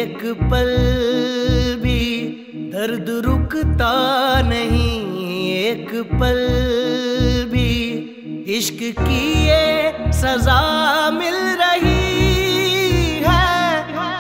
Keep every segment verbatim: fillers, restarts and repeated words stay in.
एक पल भी दर्द रुकता नहीं, एक पल भी इश्क की ये सजा मिल रही है।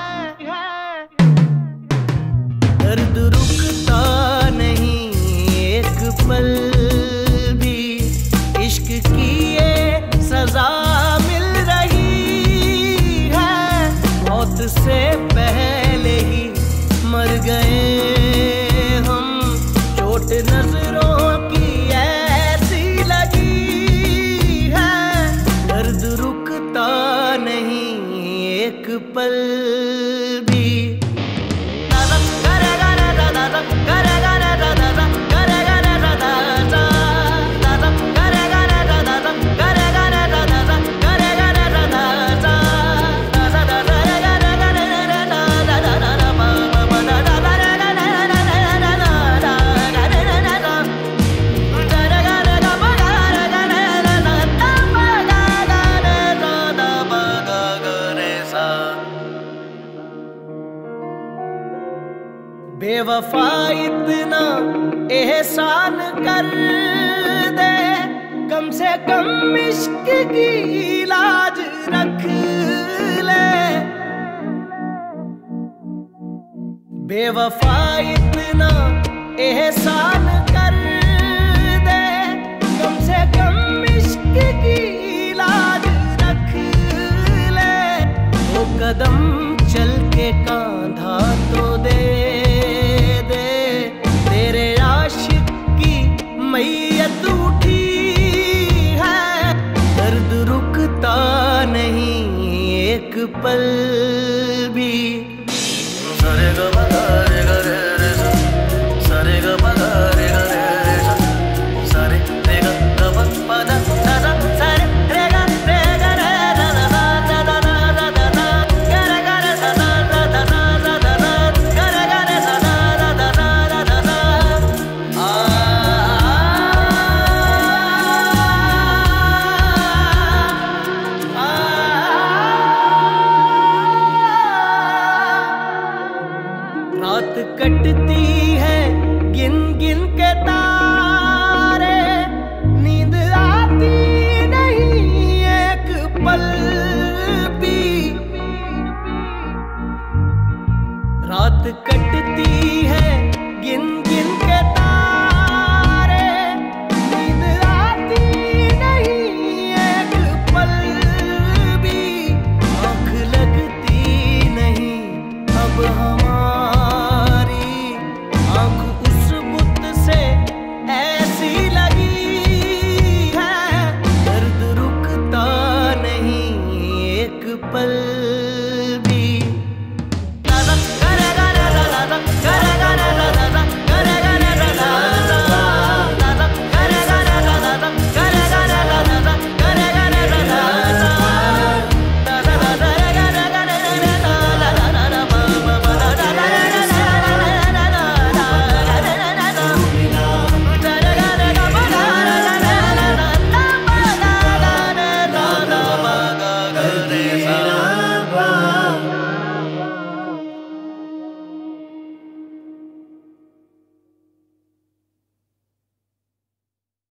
दर्द रुकता नहीं, एक पल भी इश्क की ये सजा मिल रही है। मौत से पहले ही मर गए हम, चोट नजरों की ऐसी लगी है। दर्द रुकता नहीं, एक पल भी। बेवफा इतना एहसान कर दे, कम से कम इश्क की लाज रख ले। बेवफा इतना एहसान कर दे, कम से कम इश्क की लाज रख ले। वो कदम चल के कांधा तो दे मैयत उठी है। दर्द रुकता नहीं, एक पल भी। सारे ग मा गा रे ग रे रे सा, सारे ग मा गा रे ग रे रे सा, सारे रे ग ग प प द सा सा, सारे रे ग रे ग रे दा दा दा दा दा दा दा दा, ग रे ग रे सा दा दा दा दा दा दा, ग रे ग रे सा दा दा दा दा दा दा। रात कटती है गिन गिन के तारे, नींद आती नहीं एक पल भी। रात